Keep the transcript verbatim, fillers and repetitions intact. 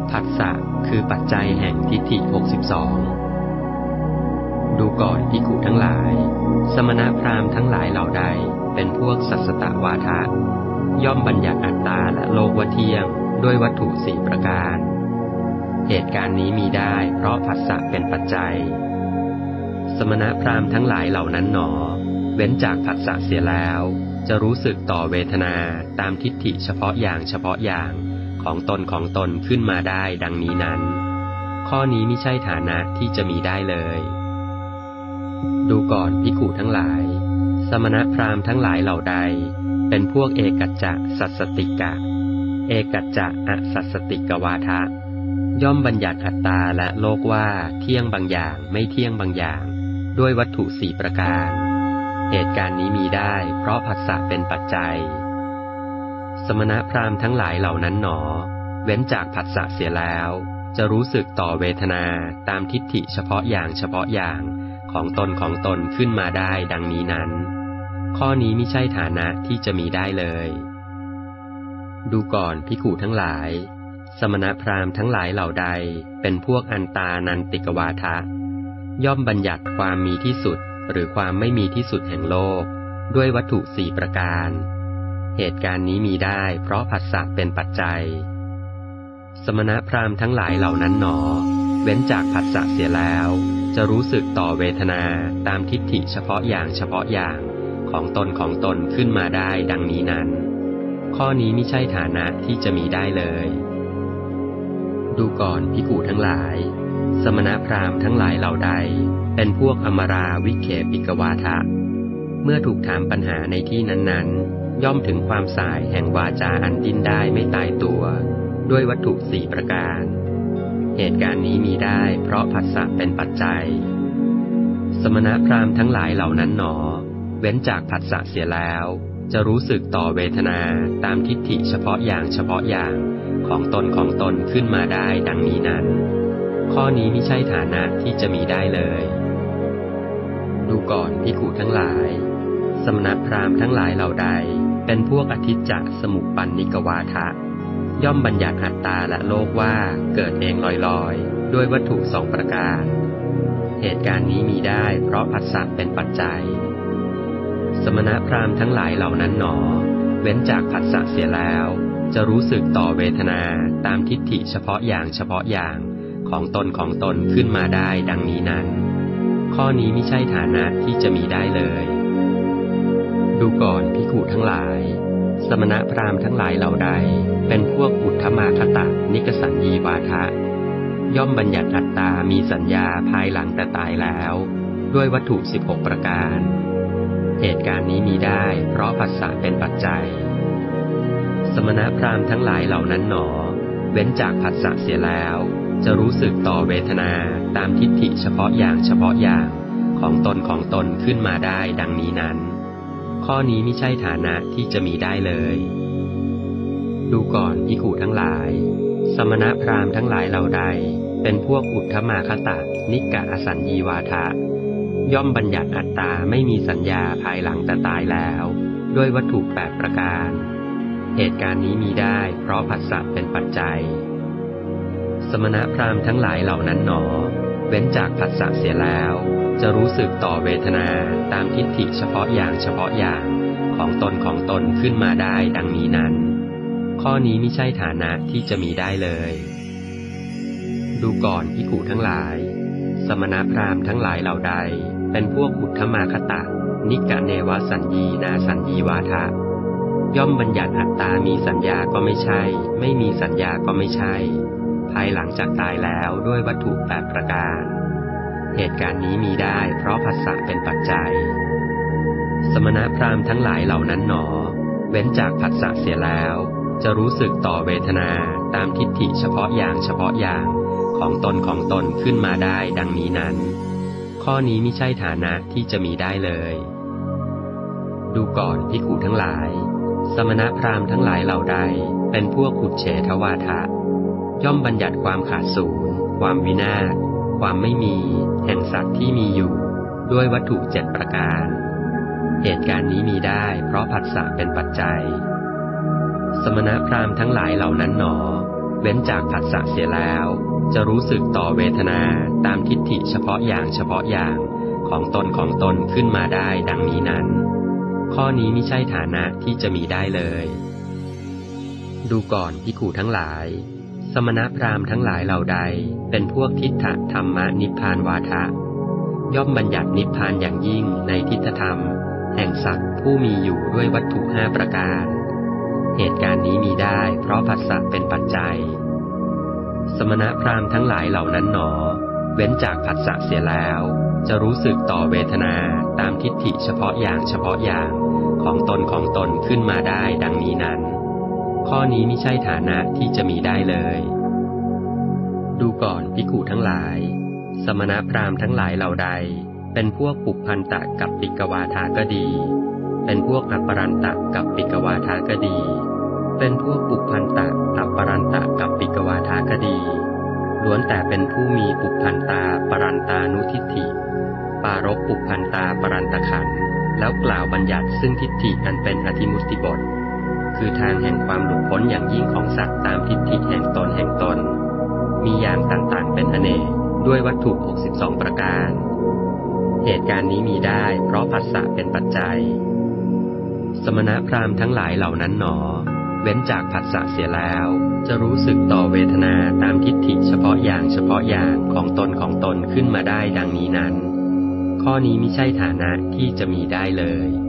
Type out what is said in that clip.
ผัสสะคือปัจจัยแห่งทิฏฐิหกสิบสองดูก่อนภิกขุทั้งหลายสมณพราหมณ์ทั้งหลายเหล่าใดเป็นพวกสัสสตวาทะย่อมบัญญัติอัตตาและโลกว่าเที่ยงด้วยวัตถุสี่ประการเหตุการณ์นี้มีได้เพราะผัสสะเป็นปัจจัยสมณพราหมณ์ทั้งหลายเหล่านั้นหนอเว้นจากผัสสะเสียแล้วจะรู้สึกต่อเวทนาตามทิฏฐิเฉพาะอย่างเฉพาะอย่างของตนของตนขึ้นมาได้ดังนี้นั้นข้อนี้ไม่ใช่ฐานะที่จะมีได้เลยดูก่อนภิกขุทั้งหลายสมณพราหมณ์ทั้งหลายเหล่าใดเป็นพวกเอกัจจะสัสสติกะเอกัจจะอสัสสติกวาทะย่อมบัญญัติอัตตาและโลกว่าเที่ยงบางอย่างไม่เที่ยงบางอย่างด้วยวัตถุสี่ประการเหตุการณ์นี้มีได้เพราะผัสสะเป็นปัจจัยสมณพราหมณ์ทั้งหลายเหล่านั้นหนอเว้นจากผัสสะเสียแล้วจะรู้สึกต่อเวทนาตามทิฏฐิเฉพาะอย่างเฉพาะอย่างของตนของตนขึ้นมาได้ดังนี้นั้นข้อนี้ไม่ใช่ฐานะที่จะมีได้เลยดูก่อนภิกขุทั้งหลายสมณพราหมณ์ทั้งหลายเหล่าใดเป็นพวกอันตานันติกวาทะย่อมบัญญัติความมีที่สุดหรือความไม่มีที่สุดแห่งโลกด้วยวัตถุสี่ประการเหตุการณ์นี้มีได้เพราะผัสสะเป็นปัจจัยสมณพราหมณ์ทั้งหลายเหล่านั้นหนอเว้นจากผัสสะเสียแล้วจะรู้สึกต่อเวทนาตามทิฏฐิเฉพาะอย่างเฉพาะอย่างของตนของตนขึ้นมาได้ดังนี้นั้นข้อนี้ไม่ใช่ฐานะที่จะมีได้เลยดูก่อนภิกขุทั้งหลายสมณพราหมณ์ทั้งหลายเหล่าใดเป็นพวกอมราวิเคปิกวาทะเมื่อถูกถามปัญหาในที่นั้นๆย่อมถึงความสายแห่งวาจาอันดิ้นได้ไม่ตายตัวด้วยวัตถุสี่ประการเหตุการณ์นี้มีได้เพราะผัสสะเป็นปัจจัยสมณพราหมณ์ทั้งหลายเหล่านั้นหนอเว้นจากผัสสะเสียแล้วจะรู้สึกต่อเวทนาตามทิฏฐิเฉพาะอย่างเฉพาะอย่างของตนของตนขึ้นมาได้ดังนี้นั้นข้อนี้ไม่ใช่ฐานะที่จะมีได้เลยดูก่อนภิกขุทั้งหลายสมณพราหมณ์ทั้งหลายเหล่าใดเป็นพวกอทิจจสมุปปันนิกวาทะย่อมบัญญัติอัตตาและโลกว่าเกิดเองลอยๆด้วยวัตถุสองประการเหตุการณ์นี้มีได้เพราะผัสสะเป็นปัจจัยสมณพราหมณ์ทั้งหลายเหล่านั้นหนอเว้นจากผัสสะเสียแล้วจะรู้สึกต่อเวทนาตามทิฏฐิเฉพาะอย่างเฉพาะอย่างของตนของตนขึ้นมาได้ดังนี้นั้นข้อนี้ไม่ใช่ฐานะที่จะมีได้เลยดูก่อนภิกขุทั้งหลายสมณพราหมณ์ทั้งหลายเหล่าใดเป็นพวกอุทธมาคตะนิกสัญญีวาทะย่อมบัญญัติอัตตามีสัญญาภายหลังแต่ตายแล้วด้วยวัตถุสิบหกประการเหตุการณ์นี้มีได้เพราะผัสสะเป็นปัจจัยสมณพราหมณ์ทั้งหลายเหล่านั้นหนอเว้นจากผัสสะเสียแล้วจะรู้สึกต่อเวทนาตามทิฏฐิเฉพาะอย่างเฉพาะอย่างของตนของตนขึ้นมาได้ดังนี้นั้นข้อนี้ไม่ใช่ฐานะที่จะมีได้เลยดูก่อนภิกขุทั้งหลายสมณพราหมณ์ทั้งหลายเหล่าใดเป็นพวกอุทธมาคตะนิกะอสัญญีวาทะย่อมบัญญัติอัตตาไม่มีสัญญาภายหลังแต่ตายแล้วด้วยวัตถุแปดประการเหตุการณ์นี้มีได้เพราะผัสสะเป็นปัจจัยสมณพราหมณ์ทั้งหลายเหล่านั้นหนอเว้นจากผัสสะเสียแล้วจะรู้สึกต่อเวทนาตามทิฏฐิเฉพาะอย่างเฉพาะอย่างของตนของตนขึ้นมาได้ดังนี้นั้นข้อนี้ไม่ใช่ฐานะที่จะมีได้เลยดูก่อนภิกขุทั้งหลายสมณพราหมณ์ทั้งหลายเหล่าใดเป็นพวกอุทธมาคตะนิกะเนวสัญญีนาสัญญีวาทะย่อมบัญญัติอัตตามีสัญญาก็ไม่ใช่ไม่มีสัญญาก็ไม่ใช่ภายหลังจากตายแล้วด้วยวัตถุแปดประการเหตุการณ์นี้มีได้เพราะผัสสะเป็นปัจจัยสมณพราหมณ์ทั้งหลายเหล่านั้นหนอเว้นจากผัสสะเสียแล้วจะรู้สึกต่อเวทนาตามทิฏฐิเฉพาะอย่างเฉพาะอย่างของตนของตนขึ้นมาได้ดังนี้นั้นข้อนี้ไม่ใช่ฐานะที่จะมีได้เลยดูก่อนภิกขุทั้งหลายสมณพราหมณ์ทั้งหลายเหล่าใดเป็นพวกอุเฉทวาทะย่อมบัญญัติความขาดสูญความวินาศความไม่มีแห่งสัตว์ที่มีอยู่ด้วยวัตถุเจ็ดประการเหตุการณ์นี้มีได้เพราะผัสสะเป็นปัจจัยสมณพราหมณ์ทั้งหลายเหล่านั้นหนอเว้นจากผัสสะเสียแล้วจะรู้สึกต่อเวทนาตามทิฏฐิเฉพาะอย่างเฉพาะอย่างของตนของตนขึ้นมาได้ดังนี้นั้นข้อนี้ไม่ใช่ฐานะที่จะมีได้เลยดูก่อนภิกขุทั้งหลายสมณพราหมณ์ทั้งหลายเหล่าใดเป็นพวกทิฏฐธรรมนิพพานวาทะย่อมบัญญัตินิพพานอย่างยิ่งในทิฏฐธรรมแห่งสัตว์ผู้มีอยู่ด้วยวัตถุห้าประการเหตุการณ์นี้มีได้เพราะผัสสะเป็นปัจจัยสมณพราหมณ์ทั้งหลายเหล่านั้นหนอเว้นจากผัสสะเสียแล้วจะรู้สึกต่อเวทนาตามทิฏฐิเฉพาะอย่างเฉพาะอย่างของตนของตนขึ้นมาได้ดังนี้นั้นข้อนี้ไม่ใช่ฐานะที่จะมีได้เลยดูก่อนภิกขุทั้งหลายสมณพราหมณ์ทั้งหลายเหล่าใดเป็นพวกปุพพันตะกับปิกวาทาก็ดีเป็นพวกอัปปรันตะกับปิกวาทาก็ดีเป็นพวกปุพพันตะอัปปรันตะกับปิกวาทาก็ดีล้วนแต่เป็นผู้มีปุพพันตาปรันตานุทิฏฐิปารภปุพพันตาปรันตขันธ์แล้วกล่าวบัญญัติซึ่งทิฏฐิอันเป็นอธิมุตติบทคือทางแห่งความหลุดพ้นอย่างยิ่งของสัตว์ตามทิฏฐิแห่งตนแห่งตนมีอย่างต่างๆเป็นอเนกด้วยวัตถุหกสิบสองประการเหตุการณ์นี้มีได้เพราะผัสสะเป็นปัจจัยสมณพราหมณ์ทั้งหลายเหล่านั้นหนอเว้นจากผัสสะเสียแล้วจะรู้สึกต่อเวทนาตามทิฏฐิเฉพาะอย่างเฉพาะอย่างของตนของตนขึ้นมาได้ดังนี้นั้นข้อนี้มิใช่ฐานะที่จะมีได้เลย